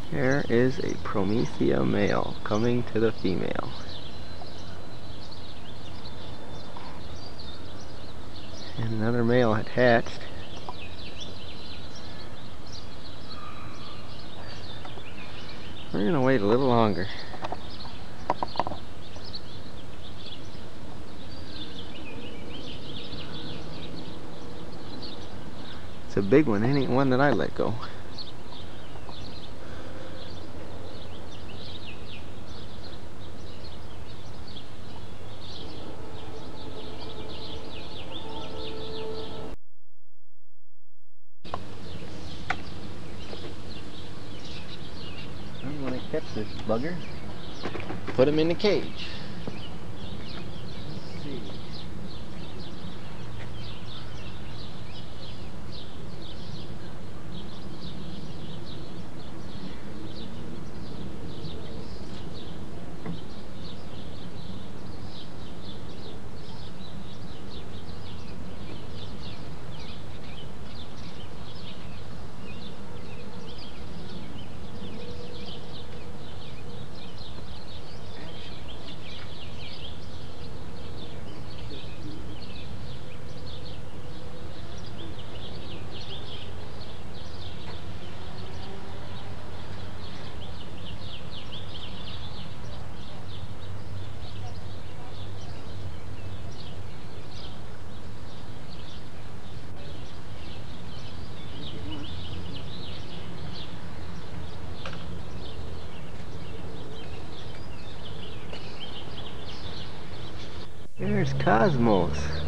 Here is a Promethea male coming to the female. And another male had hatched. We're going to wait a little longer. It's a big one, ain't one that I let go. I'm going to catch this bugger, put him in the cage. Let's see. There's Cosmos.